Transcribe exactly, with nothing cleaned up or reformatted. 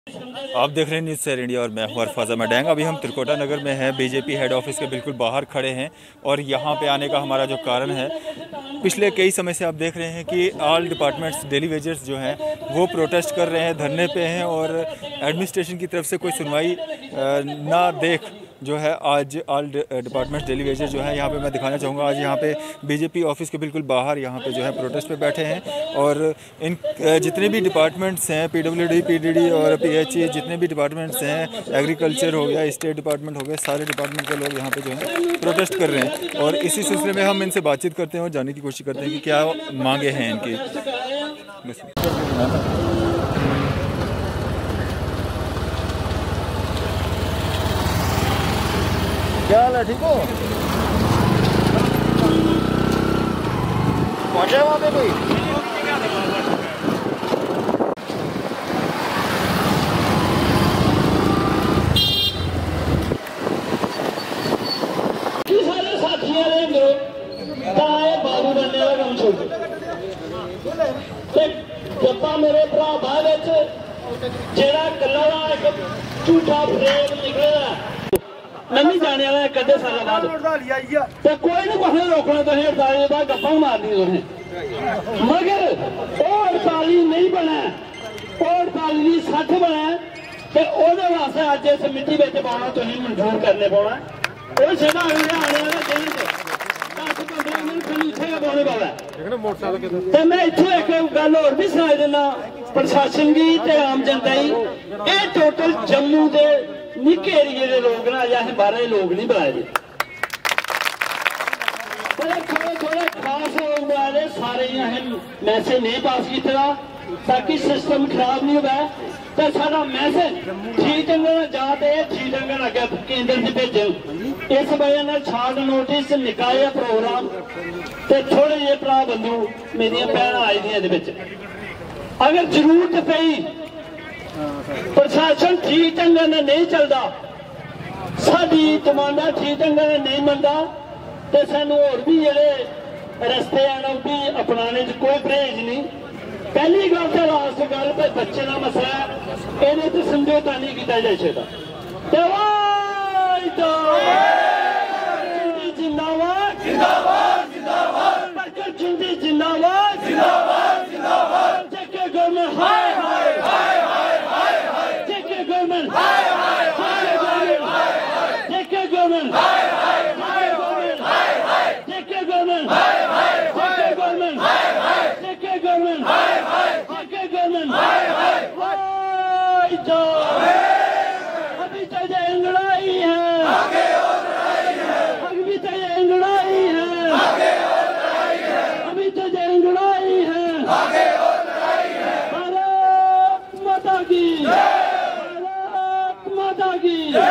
आप देख रहे हैं न्यूज़ सैर इंडिया और मैं हूं अरफाज़ मैडैंग। अभी हम त्रिकोटा नगर में हैं, बीजेपी हेड ऑफिस के बिल्कुल बाहर खड़े हैं और यहाँ पे आने का हमारा जो कारण है, पिछले कई समय से आप देख रहे हैं कि ऑल डिपार्टमेंट्स डेली वेजर्स जो हैं वो प्रोटेस्ट कर रहे हैं, धरने पे हैं और एडमिनिस्ट्रेशन की तरफ से कोई सुनवाई ना देख जो है आज ऑल डिपार्टमेंट्स डेली वेजर जो है यहाँ पे मैं दिखाना चाहूँगा। आज यहाँ पे बीजेपी ऑफिस के बिल्कुल बाहर यहाँ पे जो है प्रोटेस्ट पे बैठे हैं और इन जितने भी डिपार्टमेंट्स हैं, पीडब्ल्यूडी, पीडीडी और पीएचई, जितने भी डिपार्टमेंट्स हैं, एग्रीकल्चर हो गया, स्टेट डिपार्टमेंट हो गया, सारे डिपार्टमेंट के लोग यहाँ पे जो है प्रोटेस्ट कर रहे हैं और इसी सिलसिले में हम इनसे बातचीत करते हैं और जानने की कोशिश करते हैं कि क्या मांगे हैं इनकी। क्या हाल है, ठीक हो? पहुंचे वहाँ पे कोई? सारे साथियों ने बाबू बनने का काम छोड़ जप्पा मेरे भरा बाद जेड़ा कला एक झूठा फ्रेम निकला नहीं जाने वाला कदे साल बाद तो कोई नहीं कुछ रोकना तो अड़ताली बाद गप्पा मारनी तुसें, मगर वो अड़ताली नहीं बना, वो अड़ताली सठ बना तो ओहदे वास्ते अज इस मिट्टी में पाना तुसीं मंजूर करने पौना। वो सीधा अगले आने वाले दिन दस पंद्रह मिनट इत्थे पाने वाला है। मैं इत्थे एक गल होर भी सुनाई देना प्रशासन की ते आम जनता की, ये टोटल जम्मू के निक्के एरिए के लोग ना अस बाहर लोग नहीं बुलाए दे, थोड़े थोड़े खास लोग बुलाए, सारे मैसेज नहीं पास किया ताकि सिस्टम खराब नहीं हुआ। तो सारा मैसेज ठीक ढंग जाते ठीक ढंग अगे केंद्र से भेजन, इस वजह छाट नोटिस निकाले प्रोग्राम तो थोड़े जे भरा बंधु मेरिया भैन आई दी, अगर जरूरत पई प्रशासन ठीक ढंग नहीं चलता, साडी डिमांडा ठीक ढंग नहीं मनता तो सानू होर भी जेडे रस्ते हैं भी अपनाने कोई परहेज नहीं। पहली गल तो लास्ट गल भाई बच्चे का मसला है, ये तो समझौता नहीं किया जा सकता। जिंदाबाद जिंदाबाद जिंदाबाद जिंदी जिंदाबाद जिंदाबाद जिंदाबाद जेके गवर्नमेंट हाय हाय हाय हाय हाय हाय जेके गवर्नमेंट हाय हाय हाय हाय जेके गवर्नमेंट हाय हाय हाय गवर्नमेंट हाय हाय जेके गवर्नमेंट हाय हाय जेके गवर्नमेंट हाय हाय जेके गवर्नमेंट हाय हाय जेके गवर्नमेंट हाय हाय हाय जो अभी तो ये अंगड़ाई है, आगे और लड़ाई है, अभी तो ये अंगड़ाई है, आगे और लड़ाई है, अभी तो ये अंगड़ाई है, आगे और लड़ाई है। भारत माता की, भारत माता की।